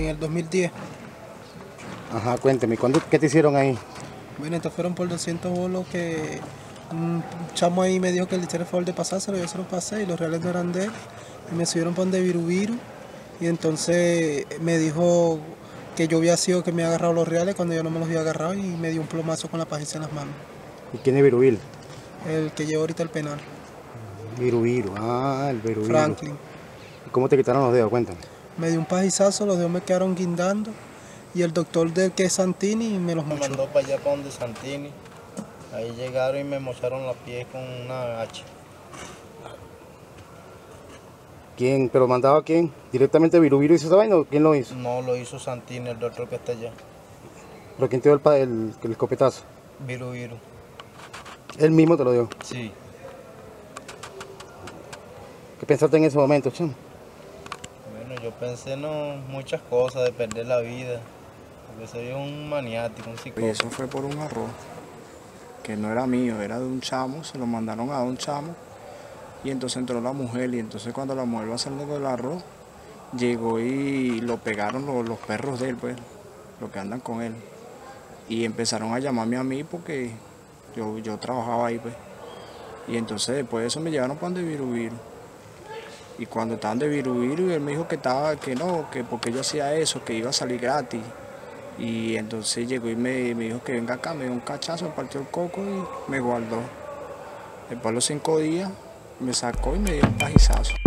en el 2010. Ajá, cuénteme, ¿qué te hicieron ahí? Bueno, estos fueron por 200 bolos que un chamo ahí me dijo que le hiciera el favor de pasárselo, yo se lo pasé y los reales no eran de él. Y me subieron por donde Virubiru y entonces me dijo que yo había sido que me había agarrado los reales cuando yo no me los había agarrado y me dio un plomazo con la pajiza en las manos. ¿Y quién es Virubil? El que lleva ahorita el penal. Virubiru, el Virubiru. Franklin. ¿Y cómo te quitaron los dedos? Cuéntame. Me dio un pajizazo, los dedos me quedaron guindando y el doctor del que es Santini me los Me mochó. mandó para allá para donde Santini. Ahí llegaron y me mocharon los pies con una hacha. ¿Quién? ¿Pero mandaba a quién? ¿Directamente Virubiru hizo esa vaina o quién lo hizo? No lo hizo Santini, el doctor que está allá. ¿Pero quién te dio el escopetazo? Viru. Él mismo te lo dio. Sí. ¿Qué pensaste en ese momento, chamo? Bueno, yo pensé muchas cosas de perder la vida. Porque soy un maniático, un Y psicópata. eso fue por un arroz, que no era mío, era de un chamo, se lo mandaron a un chamo. Y entonces entró la mujer, y entonces cuando la mujer va saliendo del arroz, llegó y lo pegaron los perros de él, pues, los que andan con él. Y empezaron a llamarme a mí porque yo trabajaba ahí, pues. Y entonces después de eso me llevaron para donde Virubiru. Y cuando estaban de Virubiru, él me dijo que no, que porque yo hacía eso, que iba a salir gratis. Y entonces llegó y me dijo que venga acá, me dio un cachazo, me partió el coco y me guardó. Después de los 5 días me sacó y me dio un pajizazo.